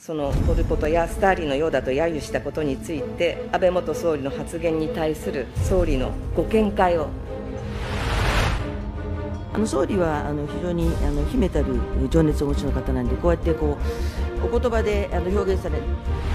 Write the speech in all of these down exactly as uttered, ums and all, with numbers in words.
そのポル・ポトやスターリンのようだと揶揄したことについて、安倍元総理の発言に対する総理のご見解を。 あの総理はあの非常にあの秘めたる情熱をお持ちの方なんで、こうやってこうお言葉であの表現される。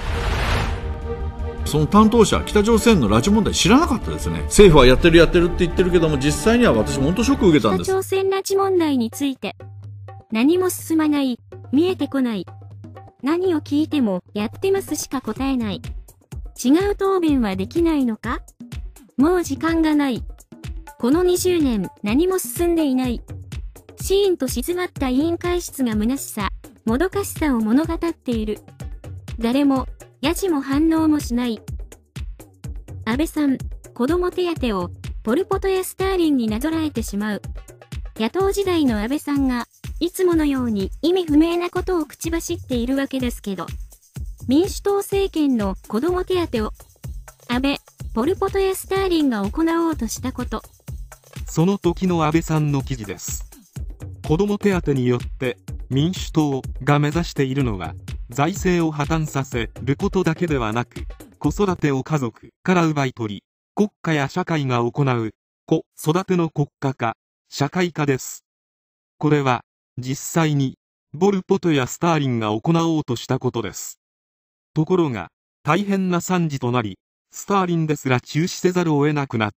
その担当者、北朝鮮の拉致問題知らなかったですね。政府はやってるやってるって言ってるけども、実際には私も本当ショックを受けたんです。 北朝鮮拉致問題について何も進まない、見えてこない、何を聞いてもやってますしか答えない、違う答弁はできないのか。もう時間がない。このにじゅうねん何も進んでいない。シーンと静まった委員会室が虚しさ、もどかしさを物語っている。誰もやじも反応もしない。安倍さん、子供手当をポル・ポトやスターリンになぞらえてしまう。野党時代の安倍さんがいつものように意味不明なことを口走っているわけですけど、民主党政権の子供手当を安倍、ポル・ポトやスターリンが行おうとしたこと。 その時の安倍さんの記事です。子ども手当によって民主党が目指しているのは、財政を破綻させることだけではなく、子育てを家族から奪い取り、国家や社会が行う子育ての国家化、社会化です。これは実際にポル・ポトやスターリンが行おうとしたことです。ところが大変な惨事となり、スターリンですら中止せざるを得なくなった。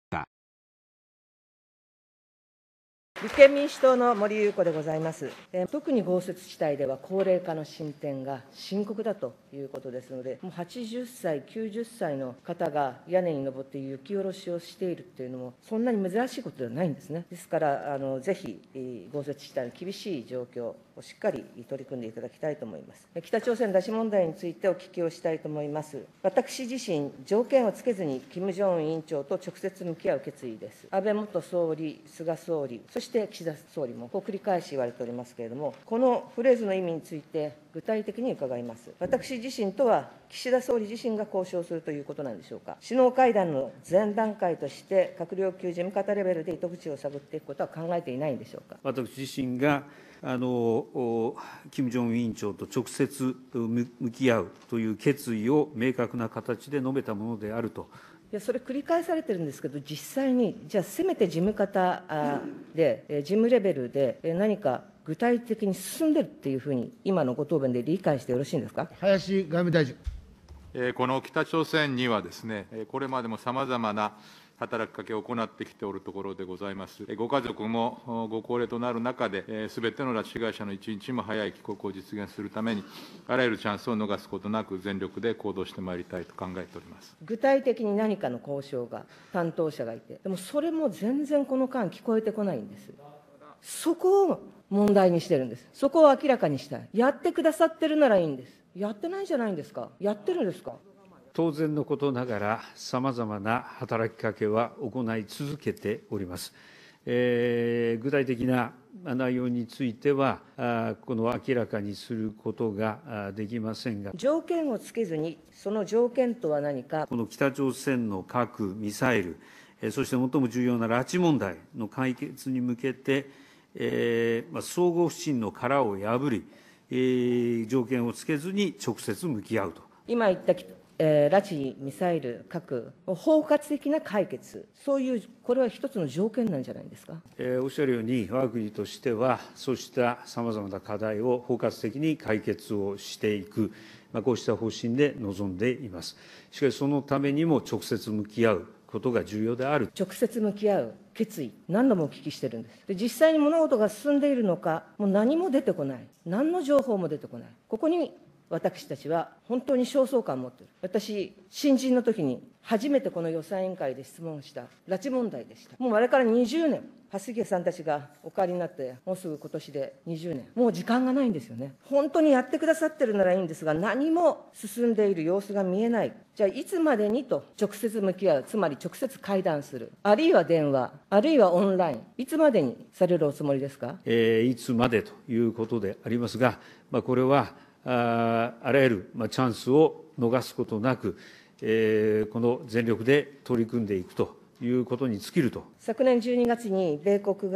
立憲民主党の森裕子でございます。えー、特に豪雪地帯では高齢化の進展が深刻だということですので、もうはちじゅっさい、きゅうじゅっさいの方が屋根に登って雪下ろしをしているというのも、そんなに珍しいことではないんですね。ですから、あのぜひ、豪雪地帯の厳しい状況をしっかり取り組んでいただきたいと思います。北朝鮮拉致問題についてお聞きをしたいと思います。私自身、条件をつけずに、金正恩委員長と直接向き合う決意です。安倍元総理、菅総理、そして岸田総理もこう繰り返し言われておりますけれども、このフレーズの意味について、具体的に伺います。私自身とは、岸田総理自身が交渉するということなんでしょうか。首脳会談の前段階として、閣僚級事務方レベルで糸口を探っていくことは考えていないんでしょうか。 私自身があの金正恩委員長と直接向き合うという決意を明確な形で述べたものであると。 いや、それ繰り返されてるんですけど、実際に、じゃあ、せめて事務方で、事務レベルで何か具体的に進んでるっていうふうに、今のご答弁で理解してよろしいんですか。 林外務大臣。 この北朝鮮にはですね、これまでもさまざまな働きかけを行ってきておるところでございます。ご家族もご高齢となる中で、すべての拉致被害者の一日も早い帰国を実現するために、あらゆるチャンスを逃すことなく、全力で行動してまいりたいと考えております。 具体的に何かの交渉が、担当者がいて、でもそれも全然この間、聞こえてこないんです。そこを問題にしてるんです。そこを明らかにしたい。やってくださってるならいいんです。やってないじゃないんですか。やってるんですか。 当然のことながら、さまざまな働きかけは行い続けております。えー、具体的な内容については、この明らかにすることができませんが、 条件をつけずに、その条件とは何か。 この北朝鮮の核・ミサイル、そして最も重要な拉致問題の解決に向けて、えー、相互不信の殻を破り、えー、条件をつけずに直接向き合うと。 今言ったえー、拉致、ミサイル、核、包括的な解決、そういう、これは一つの条件なんじゃないですか。 えー、おっしゃるように、我が国としては、そうしたさまざまな課題を包括的に解決をしていく、まあ、こうした方針で臨んでいます。しかし、そのためにも直接向き合うことが重要である。 直接向き合う決意、何度もお聞きしてるんです。で、実際に物事が進んでいるのか、もう何も出てこない、何の情報も出てこない、ここに私たちは本当に焦燥感を持っている。私、新人の時に初めてこの予算委員会で質問した拉致問題でした。もうあれからにじゅうねん、蓮池さんたちがお帰りになって、もうすぐ今年でにじゅうねん、もう時間がないんですよね。本当にやってくださってるならいいんですが、何も進んでいる様子が見えない。じゃあ、いつまでにと直接向き合う、つまり直接会談する、あるいは電話、あるいはオンライン、いつまでにされるおつもりですか。 えー、いつまでということでありますが、まあ、これは、あ, あらゆる、まあ、チャンスを逃すことなく、えー、この全力で取り組んでいくということに尽きると。 昨年じゅうにがつに米国が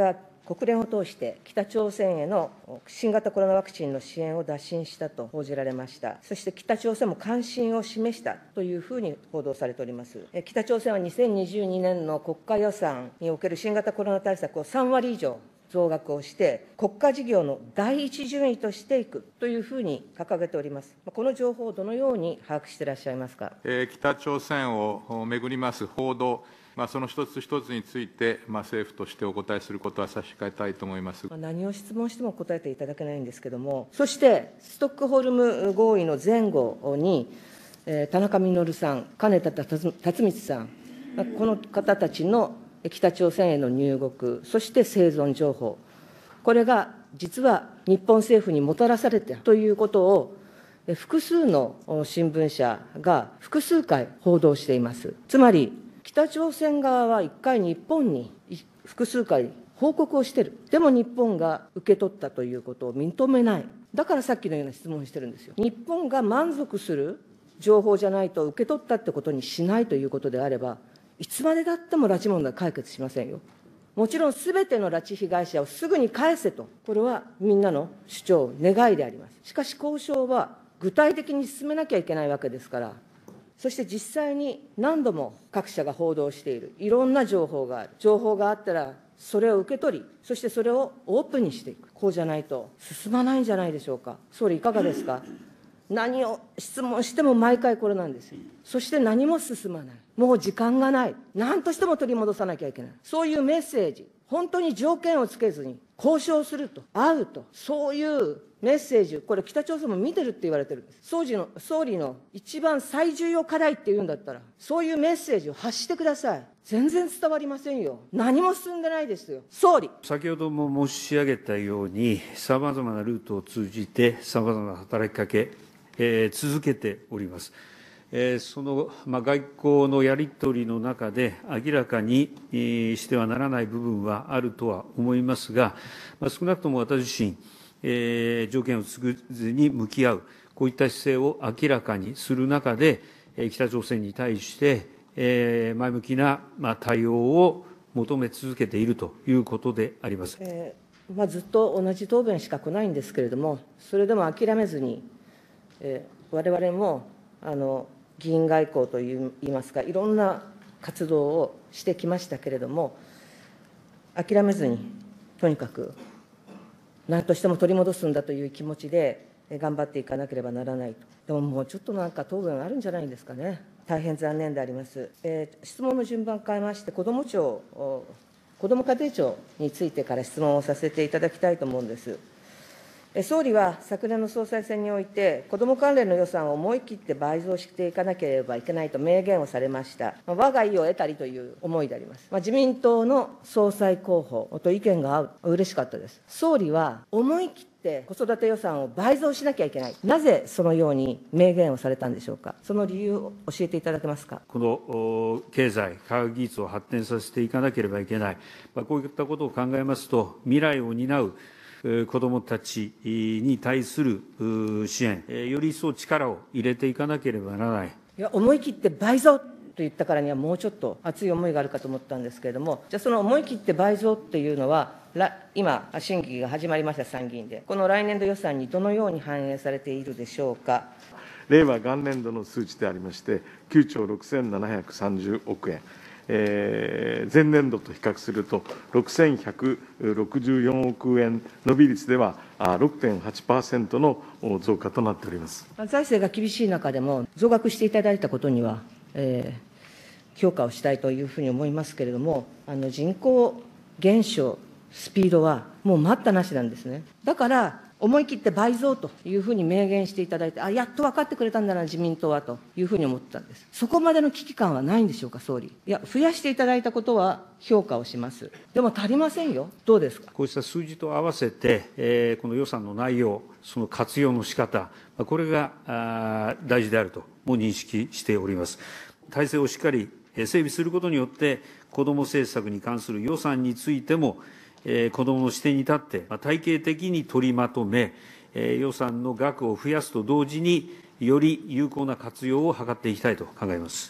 国連を通して北朝鮮への新型コロナワクチンの支援を打診したと報じられました。そして北朝鮮も関心を示したというふうに報道されております。北朝鮮はにせんにじゅうにねんの国家予算における新型コロナ対策をさんわり以上増額をして、国家事業の第一順位としていくというふうに掲げております。この情報をどのように把握していらっしゃいますか。 えー、北朝鮮をめぐります報道、まあ、その一つ一つについて、まあ、政府としてお答えすることは差し控えたいと思います。 何を質問しても答えていただけないんですけれども、そしてストックホルム合意の前後に、えー、田中稔さん、金田辰光さん、この方たちの北朝鮮への入国、そして生存情報、これが実は日本政府にもたらされたということを、複数の新聞社が複数回報道しています。つまり、北朝鮮側はいっかい日本に複数回報告をしている。でも日本が受け取ったということを認めない。だからさっきのような質問をしてるんですよ。日本が満足する情報じゃないと受け取ったってことにしないということであれば、いつまでだっても拉致問題解決しませんよ。もちろんすべての拉致被害者をすぐに返せと、これはみんなの主張、願いであります。しかし交渉は具体的に進めなきゃいけないわけですから、そして実際に何度も各社が報道している、いろんな情報がある。情報があったら、それを受け取り、そしてそれをオープンにしていく。こうじゃないと進まないんじゃないでしょうか。総理いかがですか。何を質問しても毎回これなんですよ。そして何も進まない。もう時間がない。何としても取り戻さなきゃいけない。そういうメッセージ、本当に条件をつけずに交渉すると、会うと、そういうメッセージ、これ北朝鮮も見てるって言われてるんです。総理の、総理の一番最重要課題って言うんだったら、そういうメッセージを発してください。全然伝わりませんよ。何も進んでないですよ。総理。 先ほども申し上げたように、さまざまなルートを通じて、さまざまな働きかけ、えー、続けております。えー、その、まあ、外交のやり取りの中で、明らかに、えー、してはならない部分はあるとは思いますが、まあ、少なくとも私自身、えー、条件を作らずに向き合う、こういった姿勢を明らかにする中で、えー、北朝鮮に対して、えー、前向きな、まあ、対応を求め続けているということであります。 えーまあ、ずっと同じ答弁しか来ないんですけれども、それでも諦めずに、えー、我々もあの議員外交といいますか、いろんな活動をしてきましたけれども、諦めずに、とにかく、何としても取り戻すんだという気持ちで頑張っていかなければならないと。でももうちょっとなんか答弁あるんじゃないんですかね。大変残念であります。えー、質問の順番を変えまして、子ども庁、子ども家庭庁についてから質問をさせていただきたいと思うんです。総理は昨年の総裁選において、子ども関連の予算を思い切って倍増していかなければいけないと明言をされました。我が意を得たりという思いであります。自民党の総裁候補と意見が合う、嬉しかったです。総理は思い切って子育て予算を倍増しなきゃいけない。なぜそのように明言をされたんでしょうか。その理由を教えていただけますか。 この経済、科学技術を発展させていかなければいけない。まあ、こういったことを考えますと、未来を担う子どもたちに対する支援、より一層力を入れていかなければならない。 いや、思い切って倍増と言ったからには、もうちょっと熱い思いがあるかと思ったんですけれども、じゃあ、その思い切って倍増っていうのは、今、審議が始まりました、参議院で、この来年度予算にどのように反映されているでしょうか。 令和元年度の数値でありまして、きゅうちょうろくせんななひゃくさんじゅうおくえん。えー、前年度と比較すると、ろくせんひゃくろくじゅうよんおくえん、伸び率では ろくてんはちパーセント の増加となっております。 財政が厳しい中でも、増額していただいたことには、えー、評価をしたいというふうに思いますけれども、あの人口減少、スピードはもう待ったなしなんですね。だから、思い切って倍増というふうに明言していただいて、あ、やっと分かってくれたんだな、自民党はというふうに思ったんです。そこまでの危機感はないんでしょうか、総理。いや、増やしていただいたことは評価をします。でも足りませんよ。どうですか。 こうした数字と合わせて、えー、この予算の内容、その活用の仕方、これがあ大事であるとも認識しております。体制をしっかり整備することによって、子ども政策に関する予算についても、えー、子どもの視点に立って、まあ、体系的に取りまとめ、えー、予算の額を増やすと同時に、より有効な活用を図っていきたいと考えます。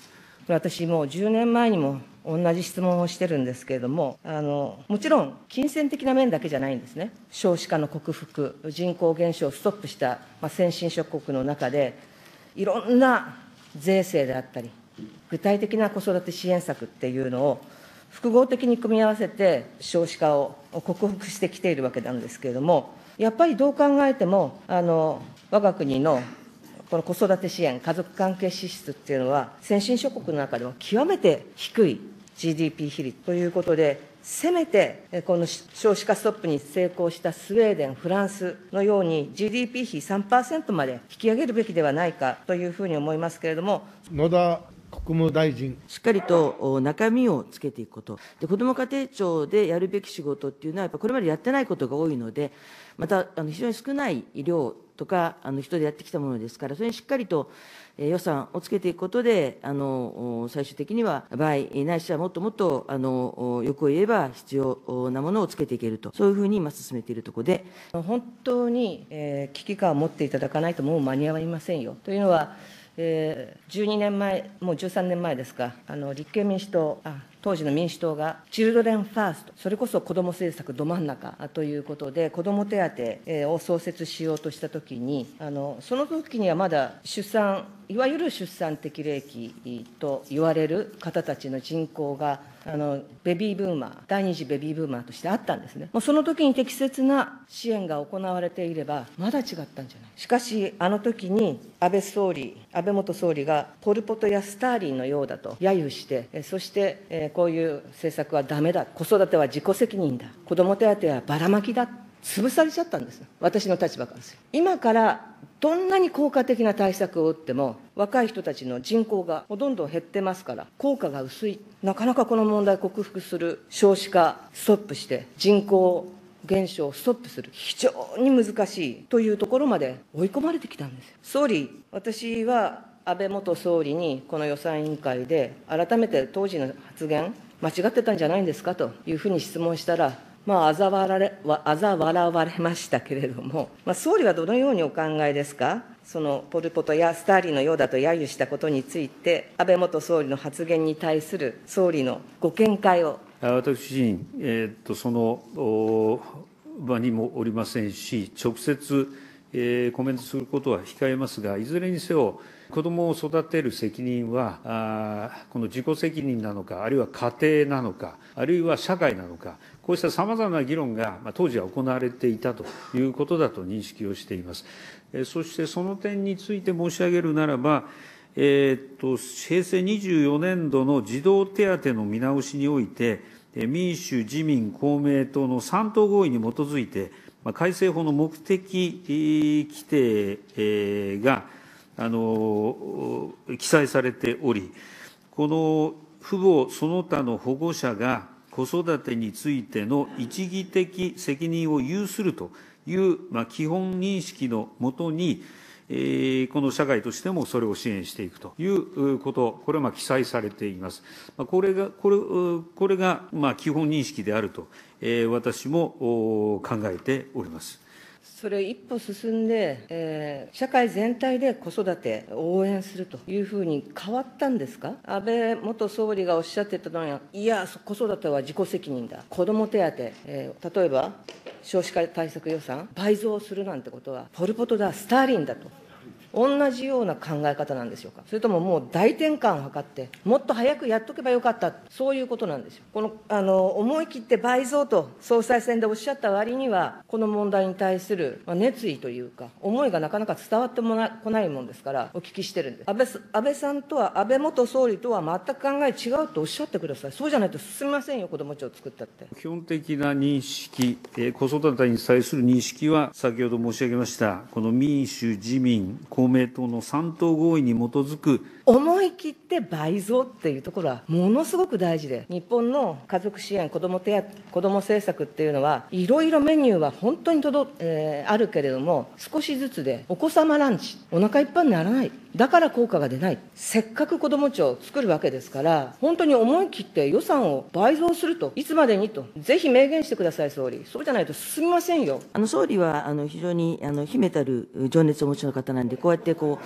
私もうじゅうねんまえにも同じ質問をしてるんですけれども、あのもちろん金銭的な面だけじゃないんですね。少子化の克服、人口減少をストップした、まあ、先進諸国の中で、いろんな税制であったり、具体的な子育て支援策っていうのを複合的に組み合わせて少子化を克服してきているわけなんですけれども、やっぱりどう考えても、あの我が国のこの子育て支援、家族関係支出っていうのは、先進諸国の中でも極めて低い ジーディーピー 比率ということで、せめてこの少子化ストップに成功したスウェーデン、フランスのように ジーディーピー 比 さんパーセント まで引き上げるべきではないかというふうに思いますけれども。 野田国務大臣。 しっかりと中身をつけていくこと、で子ども家庭庁でやるべき仕事っていうのは、やっぱこれまでやってないことが多いので、またあの非常に少ない量とかあの人でやってきたものですから、それにしっかりと予算をつけていくことで、あの最終的には倍、ないしはもっともっとあのよくを言えば必要なものをつけていけると、そういうふうに今、進めているところで。 本当に、えー、危機感を持っていただかないと、もう間に合いませんよ。というのは、えー、じゅうにねんまえ、もうじゅうさんねんまえですか、あの立憲民主党、あ当時の民主党が、チルドレンファースト、それこそ子ども政策ど真ん中ということで、子ども手当を創設しようとしたときに、あのその時にはまだ出産、いわゆる出産適齢期と言われる方たちの人口が、あのベビーブーマー、第二次ベビーブーマーとしてあったんですね。もうその時に適切な支援が行われていれば、まだ違ったんじゃない。しかし、あの時に安倍総理、安倍元総理が、ポル・ポトやスターリンのようだと揶揄して、そしてこういう政策はだめだ、子育ては自己責任だ、子ども手当はばらまきだ、潰されちゃったんです、私の立場からですよ。今からどんなに効果的な対策を打っても、若い人たちの人口がどんどん減ってますから、効果が薄い、なかなかこの問題を克服する、少子化ストップして、人口減少をストップする、非常に難しいというところまで追い込まれてきたんですよ。総理、私は安倍元総理にこの予算委員会で、改めて当時の発言、間違ってたんじゃないんですかというふうに質問したら、まあ、あざ笑われ、あざ笑われましたけれども、まあ、総理はどのようにお考えですか。そのポル・ポトやスターリンのようだと揶揄したことについて、安倍元総理の発言に対する総理のご見解を。 私自身、えー、っとその場にもおりませんし、直接、えー、コメントすることは控えますが、いずれにせよ、子どもを育てる責任は、あこの自己責任なのか、あるいは家庭なのか、あるいは社会なのか、こうしたさまざまな議論が、まあ、当時は行われていたということだと認識をしています。えそしてその点について申し上げるならば、えー、っと平成にじゅうよねんどの児童手当の見直しにおいて、民主、自民、公明党のさん党合意に基づいて、まあ、改正法の目的規定が、あの記載されており、この父母その他の保護者が子育てについての一義的責任を有するという、まあ、基本認識のもとに、えー、この社会としてもそれを支援していくということ、これはまあ記載されています。これが、これこれがまあ基本認識であると、えー、私も考えております。 それ一歩進んで、えー、社会全体で子育てを応援するというふうに変わったんですか。安倍元総理がおっしゃってたのは、いや、子育ては自己責任だ、子ども手当、えー、例えば少子化対策予算倍増するなんてことは、ポル・ポトだ、スターリンだと。同じような考え方なんでしょうか。それとももう大転換を図って、もっと早くやっとけばよかった、そういうことなんですよ。このあの思い切って倍増と総裁選でおっしゃった割には、この問題に対する熱意というか、思いがなかなか伝わってもなこないもんですから、お聞きしてるんです。安倍、安倍さんとは、安倍元総理とは全く考え違うとおっしゃってください。そうじゃないと進みませんよ、子ども庁を作ったって。 基本的な認識、えー、子育てに対する認識は、先ほど申し上げました、この民主、自民、公明党のさん党合意に基づく思い切って倍増っていうところはものすごく大事で、日本の家族支援、子ども手当、子ども政策っていうのは、いろいろメニューは本当にとど、えー、あるけれども、少しずつで、お子様ランチ、お腹いっぱいにならない、だから効果が出ない、せっかく子ども庁を作るわけですから、本当に思い切って予算を倍増すると、いつまでにと、ぜひ明言してください、総理、そうじゃないと進みませんよ。 あの総理はあの非常にあの秘めたる情熱をお持ちの方なんで、こうやってこう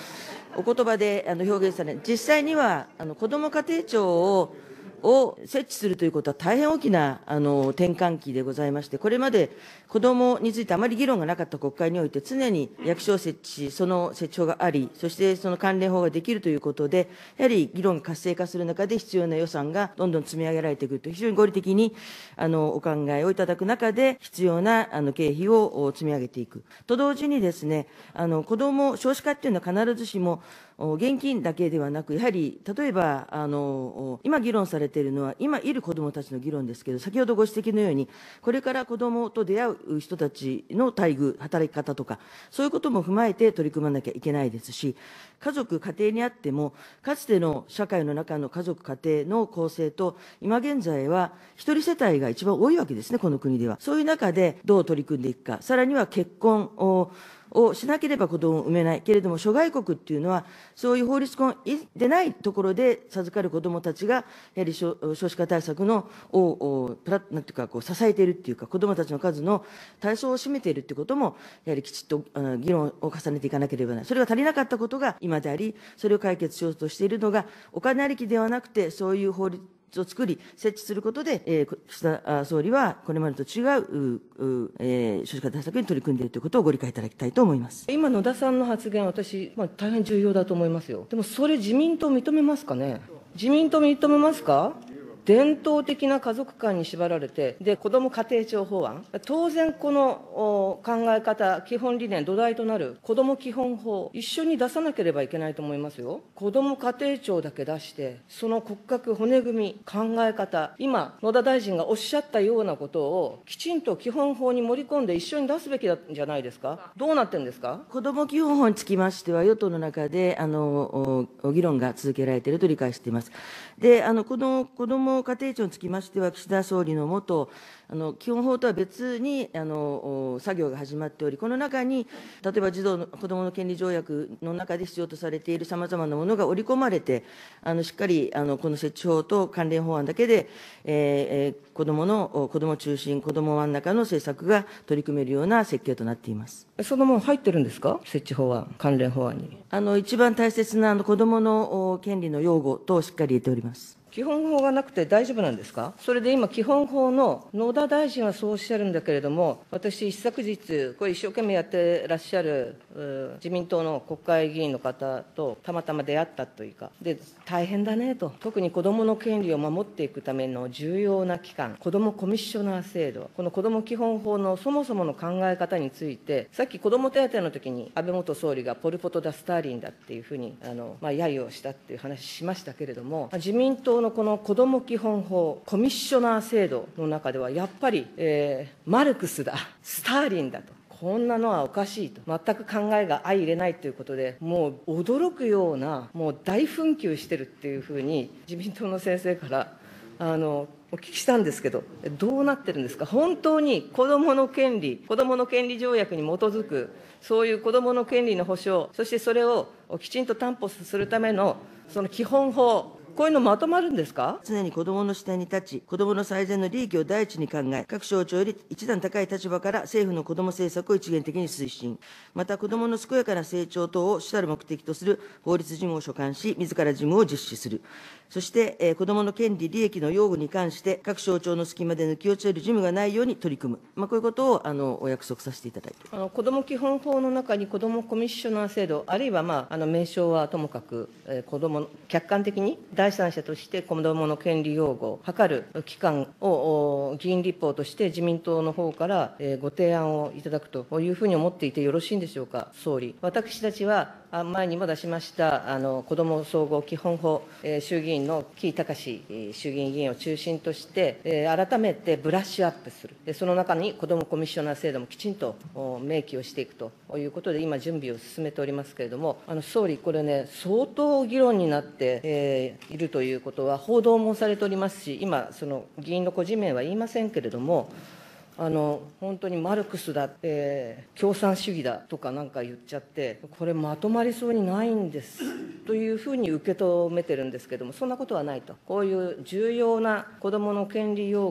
お言葉であの表現され、実際にはあの子ども家庭庁をを設置するということは大変大きなあの転換期でございまして、これまで子どもについてあまり議論がなかった国会において、常に役所を設置、その設置法があり、そしてその関連法ができるということで、やはり議論が活性化する中で必要な予算がどんどん積み上げられてくると、非常に合理的にあのお考えをいただく中で、必要なあの経費を積み上げていく。と同時にですね、あの子ども、少子化っていうのは必ずしも現金だけではなく、やはり例えばあの今議論されているのは、今いる子どもたちの議論ですけれども、先ほどご指摘のように、これから子どもと出会う人たちの待遇、働き方とか、そういうことも踏まえて取り組まなきゃいけないですし、家族、家庭にあっても、かつての社会の中の家族、家庭の構成と、今現在は一人世帯が一番多いわけですね、この国では。そういう中でどう取り組んでいくか、さらには結婚ををしなければ子どもを産めないけれども、諸外国っていうのは、そういう法律婚でないところで授かる子どもたちが、やはり少子化対策のをプラなんていうかこう支えているっていうか、子どもたちの数の対象を占めているということも、やはりきちっとあの議論を重ねていかなければならない、それが足りなかったことが今であり、それを解決しようとしているのが、お金ありきではなくて、そういう法律を作り、設置することで、えー、岸田総理はこれまでと違う、うえー、少子化対策に取り組んでいるということをご理解いただきたいと思います。 今、野田さんの発言、私、まあ、大変重要だと思いますよ。でも、それ、自民党認めますかね。自民党認めますか。伝統的な家族観に縛られて、で、子ども家庭庁法案、当然この考え方、基本理念、土台となる子ども基本法、一緒に出さなければいけないと思いますよ。子ども家庭庁だけ出して、その骨格、骨組み、考え方、今、野田大臣がおっしゃったようなことを、きちんと基本法に盛り込んで一緒に出すべきなんじゃないですか。どうなってるんですか。 子ども基本法につきましては、与党の中であの議論が続けられていると理解しています。で、あのこの子ども家庭庁につきましては、岸田総理の下、あの基本法とは別にあの作業が始まっており、この中に、例えば児童の子どもの権利条約の中で必要とされているさまざまなものが織り込まれて、あのしっかりあのこの設置法と関連法案だけで、えー、子どもの、子ども中心、子ども真ん中の政策が取り組めるような設計となっています。 そのもの入ってるんですか、設置法案、関連法案に。 あの一番大切なあの子どもの権利の擁護としっかり入れております。 基本法がなくて大丈夫なんですか。それで今、基本法の野田大臣はそうおっしゃるんだけれども、私、一昨日、これ一生懸命やってらっしゃる自民党の国会議員の方とたまたま出会ったというか、で、大変だねと、特に子どもの権利を守っていくための重要な機関、子どもコミッショナー制度、この子ども基本法のそもそもの考え方について、さっき子ども手当の時に安倍元総理がポル・ポトだ、スターリンだっていうふうに、あのまあ、揶揄をしたっていう話しましたけれども、自民党のこの子ども基本法、コミッショナー制度の中では、やっぱり、えー、マルクスだ、スターリンだと。こんなのはおかしいと、全く考えが相入れないということで、もう驚くような、もう大紛糾してるっていうふうに、自民党の先生からあのお聞きしたんですけど、どうなってるんですか、本当に子どもの権利、子どもの権利条約に基づく、そういう子どもの権利の保障、そしてそれをきちんと担保するためのその基本法、こういうのまとまるんですか。 常に子どもの視点に立ち、子どもの最善の利益を第一に考え、各省庁より一段高い立場から政府の子ども政策を一元的に推進、また子どもの健やかな成長等を主たる目的とする法律事務を所管し、自ら事務を実施する。そして、えー、子どもの権利、利益の擁護に関して、各省庁の隙間で抜き落ちる事務がないように取り組む、まあ、こういうことをあのお約束させていただいてあの子ども基本法の中に子どもコミッショナー制度、あるいは、まあ、あの名称はともかく、えー、子ども客観的に第三者として子どもの権利擁護を図る機関を議員立法として自民党の方から、えー、ご提案をいただくというふうに思っていてよろしいんでしょうか、総理。私たちは前にも出しましたあの子ども総合基本法、えー、衆議院の城井隆衆議院議員を中心として、えー、改めてブラッシュアップする、でその中に子どもコミッショナー制度もきちんと明記をしていくということで、今、準備を進めておりますけれども、あの総理、これね、相当議論になって、えー、いるということは、報道もされておりますし、今、その議員の個人名は言いませんけれども、あの本当にマルクスだ、えー、共産主義だとかなんか言っちゃって、これ、まとまりそうにないんですというふうに受け止めてるんですけれども、そんなことはないと、こういう重要な子どもの権利擁護、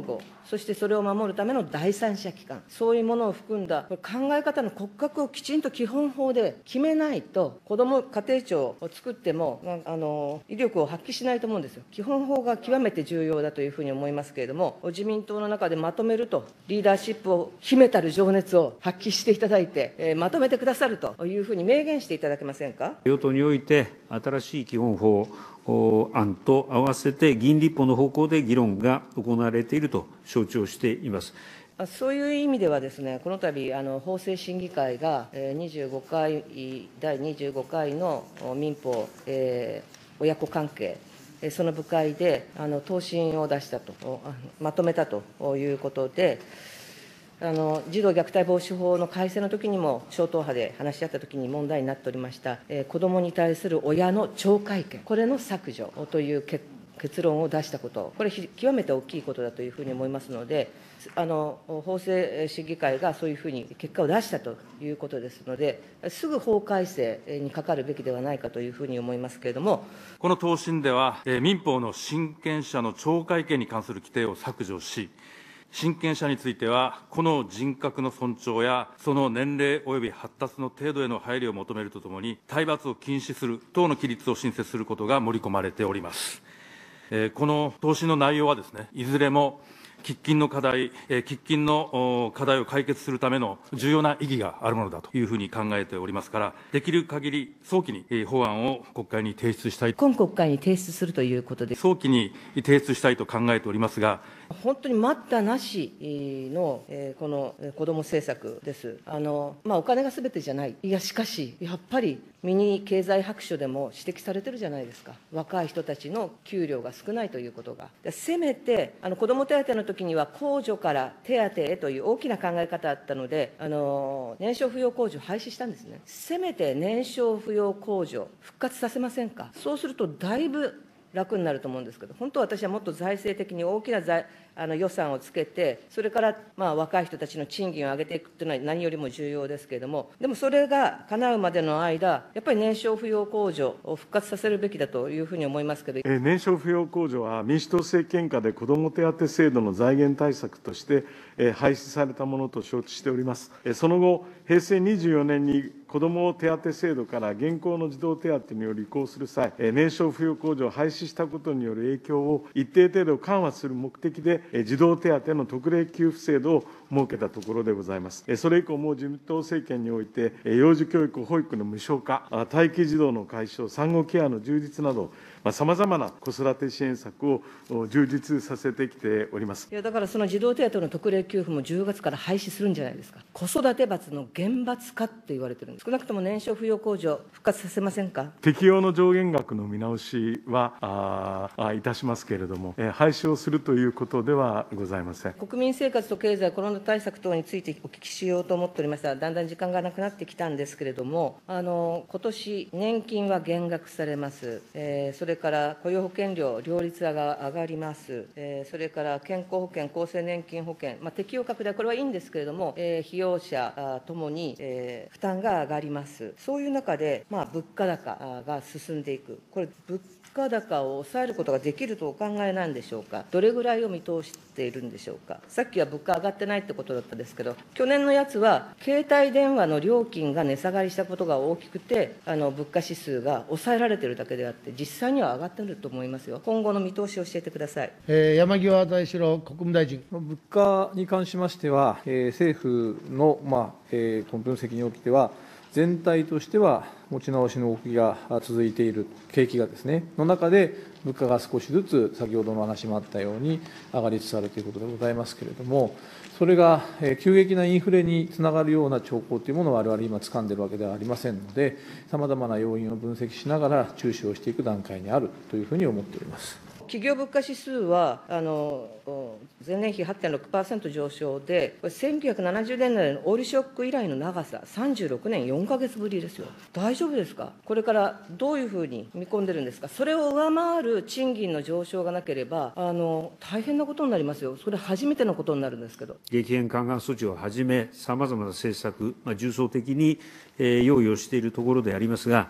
そしてそれを守るための第三者機関、そういうものを含んだこれ考え方の骨格をきちんと基本法で決めないと、子ども家庭庁を作っても、あの威力を発揮しないと思うんですよ。基本法が極めて重要だというふうに思いますけれども、自民党の中でまとめると、リーダーシップを秘めたる情熱を発揮していただいて、えー、まとめてくださるというふうに明言していただけませんか。 与党において、新しい基本法案と合わせて議員立法の方向で議論が行われていると承知をしています。 そういう意味ではですね、この度あの法制審議会がにじゅうごかい、だいにじゅうごかいの民法、えー、親子関係、その部会であの答申を出したと、まとめたということで、あの児童虐待防止法の改正のときにも、超党派で話し合ったときに問題になっておりました、えー、子どもに対する親の懲戒権、これの削除という結結論を出したこと、これ、極めて大きいことだというふうに思いますので、あの法制審議会がそういうふうに結果を出したということですので、すぐ法改正にかかるべきではないかというふうに思いますけれども。 この答申では、民法の親権者の懲戒権に関する規定を削除し、親権者については、個の人格の尊重や、その年齢及び発達の程度への配慮を求めるとともに、体罰を禁止する等の規律を新設することが盛り込まれております。この答申の内容はですね、いずれも喫緊の課題、喫緊の課題を解決するための重要な意義があるものだというふうに考えておりますから、できる限り早期に法案を国会に提出したい。 今国会に提出するということで、 早期に提出したいと考えておりますが、 本当に待ったなしの、えー、この子ども政策です。あの、まあ、お金がすべてじゃない。いや、しかし、やっぱりミニ経済白書でも指摘されてるじゃないですか。若い人たちの給料が少ないということが。せめて、あの子ども手当の時には、控除から手当へという大きな考え方だったので、あの年少扶養控除廃止したんですね。せめて年少扶養控除、復活させませんか。そうすると、だいぶ楽になると思うんですけど、本当は私はもっと財政的に大きな財あの予算をつけて、それから、まあ、若い人たちの賃金を上げていくというのは何よりも重要ですけれども、でもそれが叶うまでの間、やっぱり年少扶養控除を復活させるべきだというふうに思いますけど、 えー、年少扶養控除は民主党政権下で子ども手当制度の財源対策として、えー、廃止されたものと承知しております。えー、その後、平成にじゅうよねんに子ども手当制度から現行の児童手当により移行する際、年少扶養控除を廃止したことによる影響を一定程度緩和する目的で、児童手当の特例給付制度を設けたところでございます。それ以降も自民党政権において、幼児教育、保育の無償化、待機児童の解消、産後ケアの充実など、さまざまな子育て支援策を充実させてきております。 いやだからその児童手当の特例給付もじゅうがつから廃止するんじゃないですか。子育て罰の厳罰化って言われてるんです。少なくとも年少扶養控除、復活させませんか。 適用の上限額の見直しはああいたしますけれども、え廃止をするということではございません。 国民生活と経済、コロナ対策等についてお聞きしようと思っておりました。だんだん時間がなくなってきたんですけれども、あの今年年金は減額されます。えー、それそれから雇用保険料、両立が上がります、えー、それから健康保険、厚生年金保険、まあ、適用拡大、これはいいんですけれども、えー、被用者ともに、えー、負担が上がります、そういう中で、まあ、物価高が進んでいく、これ、物価高を抑えることができるとお考えなんでしょうか、どれぐらいを見通しているんでしょうか、さっきは物価上がってないってことだったんですけど、去年のやつは、携帯電話の料金が値下がりしたことが大きくて、あの物価指数が抑えられているだけであって、実際には上がっていると思いますよ。今後の見通しを教えてください。 えー、山際大志郎国務大臣。 物価に関しましては、えー、政府の、まあえー、分析におきては、全体としては持ち直しの動きが続いている、景気がですね、の中で、物価が少しずつ、先ほどの話もあったように、上がりつつあるということでございますけれども、それが急激なインフレにつながるような兆候というものを我々今、掴んでいるわけではありませんので、さまざまな要因を分析しながら、注視をしていく段階にあるというふうに思っております。 企業物価指数は、あの前年比 はちてんろくパーセント 上昇で、これ、せんきゅうひゃくななじゅうねんだいのオイルショック以来の長さ、さんじゅうろくねんよんかげつぶりですよ。大丈夫ですか、これからどういうふうに見込んでるんですか、それを上回る賃金の上昇がなければ、あの大変なことになりますよ、それ、初めてのことになるんですけど。 激変緩和措置をはじめ、さまざまな政策、まあ、重層的に、えー、用意をしているところでありますが、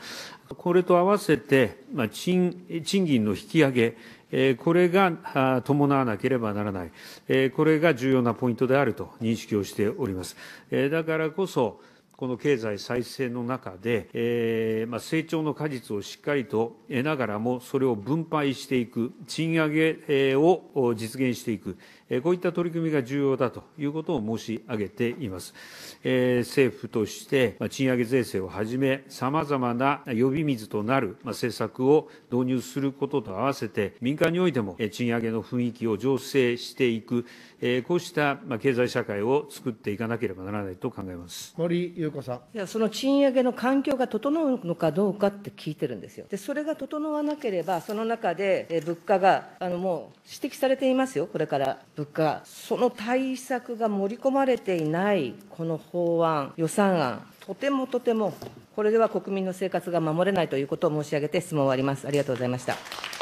これと合わせて、まあ、賃、賃金の引き上げ、えー、これがあ伴わなければならない、えー、これが重要なポイントであると認識をしております。えー、だからこそ、この経済再生の中で、えーまあ、成長の果実をしっかりと得ながらも、それを分配していく、賃上げを実現していく、こういった取り組みが重要だということを申し上げています。えー、政府として、まあ、賃上げ税制をはじめ、さまざまな呼び水となる、まあ、政策を導入することと合わせて、民間においても賃上げの雰囲気を醸成していく、えー、こうした、まあ、経済社会を作っていかなければならないと考えます。 森裕子さん。 いや、その賃上げの環境が整うのかどうかって聞いてるんですよ。で、それが整わなければ、その中で、えー、物価が、あの、もう指摘されていますよ、これから物価。その対策が盛り込まれていない、この法案、予算案、とてもとても、これでは国民の生活が守れないということを申し上げて質問を終わります。ありがとうございました。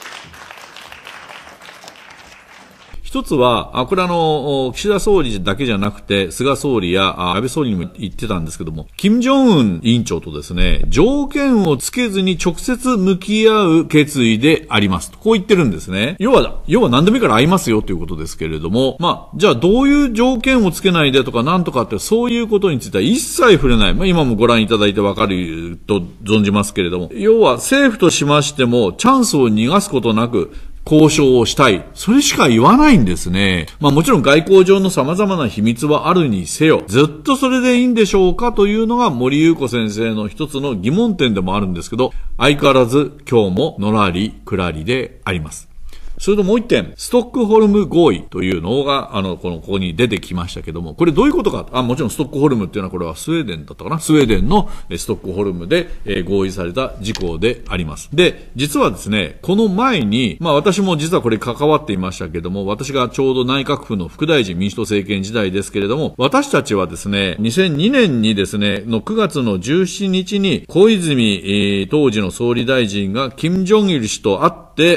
一つは、これあの、岸田総理だけじゃなくて、菅総理や安倍総理にも言ってたんですけども、金正恩委員長とですね、条件をつけずに直接向き合う決意でありますと。こう言ってるんですね。要は、要は何でもいいから会いますよということですけれども、まあ、じゃあどういう条件をつけないでとかなんとかって、そういうことについては一切触れない。まあ今もご覧いただいてわかると存じますけれども、要は政府としましても、チャンスを逃がすことなく、交渉をしたい。それしか言わないんですね。まあもちろん外交上の様々な秘密はあるにせよ、ずっとそれでいいんでしょうかというのが森裕子先生の一つの疑問点でもあるんですけど、相変わらず今日ものらりくらりであります。それともう一点、ストックホルム合意というのが、あの、この、ここに出てきましたけども、これどういうことか、あ、もちろんストックホルムっていうのはこれはスウェーデンだったかな、スウェーデンのストックホルムで、えー、合意された事項であります。で、実はですね、この前に、まあ私も実はこれ関わっていましたけども、私がちょうど内閣府の副大臣、民主党政権時代ですけれども、私たちはですね、にせんにねんにですね、のくがつのじゅうしちにちに小泉、えー、当時の総理大臣が金正日氏と会って、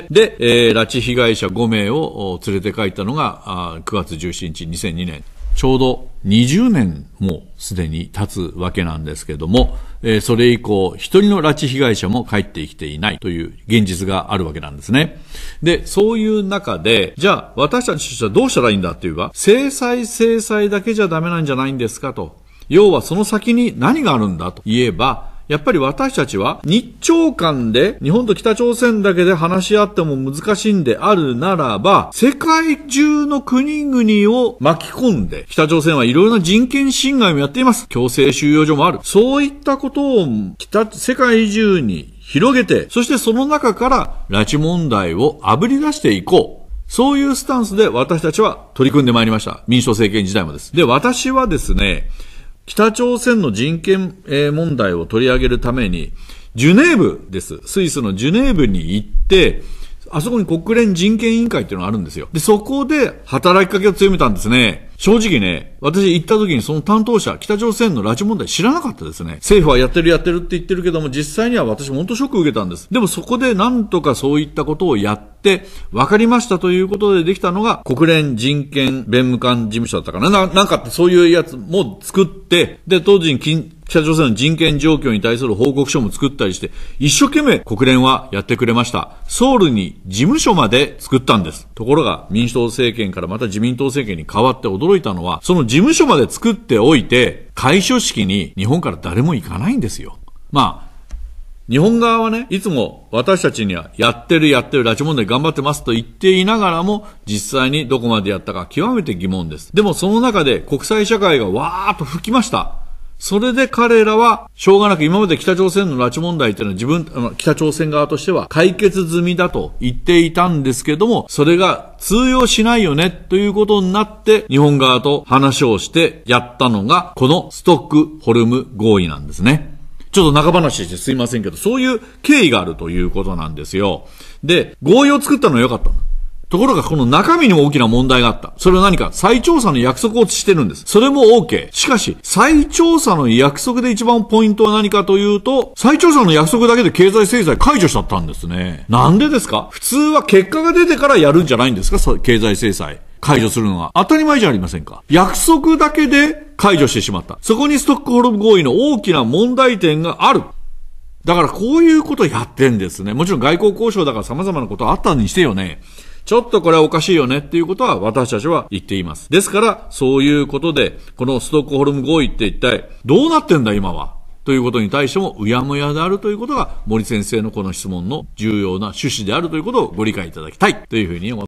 で、えー、拉致被害者ごめいを連れて帰ったのがくがつじゅうしちにちにせんにねん。ちょうどにじゅうねんもすでに経つわけなんですけども、えー、それ以降一人の拉致被害者も帰ってきていないという現実があるわけなんですね。で、そういう中で、じゃあ私たちとしてはどうしたらいいんだっていうか、制裁制裁だけじゃダメなんじゃないんですかと。要はその先に何があるんだと言えば、やっぱり私たちは日朝間で日本と北朝鮮だけで話し合っても難しいんであるならば、世界中の国々を巻き込んで、北朝鮮はいろいろな人権侵害もやっています。強制収容所もある。そういったことを北、世界中に広げて、そしてその中から拉致問題をあぶり出していこう。そういうスタンスで私たちは取り組んでまいりました。民主党政権時代もです。で、私はですね、北朝鮮の人権問題を取り上げるために、ジュネーブです。スイスのジュネーブに行って、あそこに国連人権委員会っていうのがあるんですよ。で、そこで働きかけを強めたんですね。正直ね、私行った時にその担当者、北朝鮮の拉致問題知らなかったですね。政府はやってるやってるって言ってるけども、実際には私も本当ショックを受けたんです。でもそこでなんとかそういったことをやって、分かりましたということでできたのが、国連人権弁務官事務所だったかな。な、なんかそういうやつも作って、で、当時に北朝鮮の人権状況に対する報告書も作ったりして、一生懸命国連はやってくれました。ソウルに事務所まで作ったんです。ところが、民主党政権からまた自民党政権に変わって驚いたのは、その事務所まで作っておいて、開所式に日本から誰も行かないんですよ。まあ、日本側はね、いつも私たちにはやってるやってる拉致問題頑張ってますと言っていながらも、実際にどこまでやったか極めて疑問です。でもその中で国際社会がわーっと吹きました。それで彼らは、しょうがなく今まで北朝鮮の拉致問題というのは自分、北朝鮮側としては解決済みだと言っていたんですけども、それが通用しないよねということになって、日本側と話をしてやったのが、このストックホルム合意なんですね。ちょっと中話してすいませんけど、そういう経緯があるということなんですよ。で、合意を作ったのは良かったの。ところがこの中身にも大きな問題があった。それは何か再調査の約束をしてるんです。それも OK。しかし、再調査の約束で一番ポイントは何かというと、再調査の約束だけで経済制裁解除しちゃったんですね。なんでですか？普通は結果が出てからやるんじゃないんですか？経済制裁。解除するのは当たり前じゃありませんか。約束だけで解除してしまった。そこにストックホルム合意の大きな問題点がある。 だからこういうことやってんですね。もちろん外交交渉だから様々なことあったにしてよね。ちょっとこれはおかしいよねっていうことは私たちは言っています。ですから、そういうことで、このストックホルム合意って一体どうなってんだ今はということに対してもうやむやであるということが森先生のこの質問の重要な趣旨であるということをご理解いただきたいというふうに思っています。